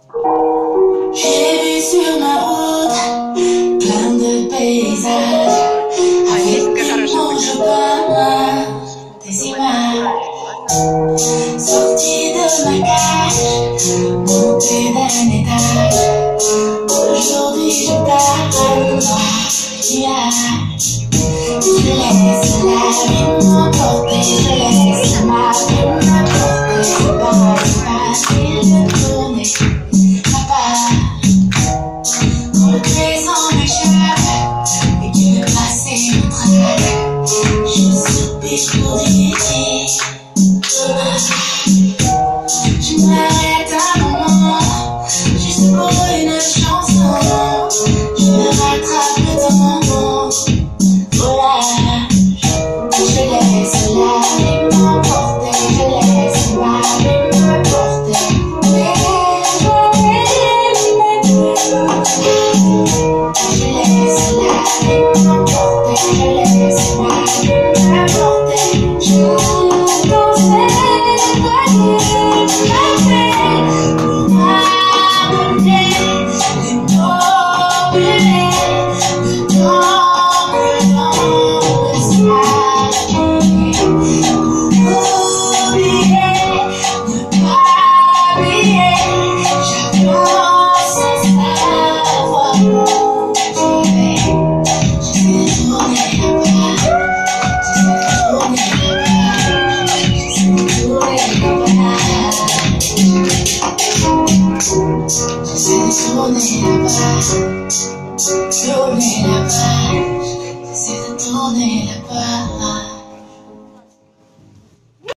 J'ai vu sur ma route plein de paysages avec des mots je peins des images. Sorti de ma cage, monté d'un étage. Aujourd'hui je parle nuage. Je laisse la vie m'emporter, je laisse ma vie m'emporter. C'est pas facile de tourner ma part. Quand le présent m'échappe et que le passé me traque, je soupire pour dire demain. Je m'arrête